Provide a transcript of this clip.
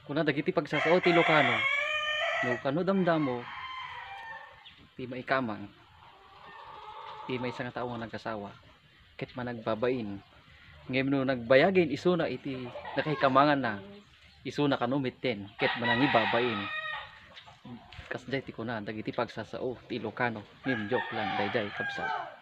Kuna dagiti pagsasao ti Ilocano. No kano damdamo ti maikamang ti maysa nga tawo nga nagkasawa ket managbabain. Ngem no nagbayagin isuna iti nakahikamangan na isuna kano mitten ket manangibabain. Kasday ti kuna dagiti pagsasao ti Ilocano. Ngem joke lang dayday kabsat.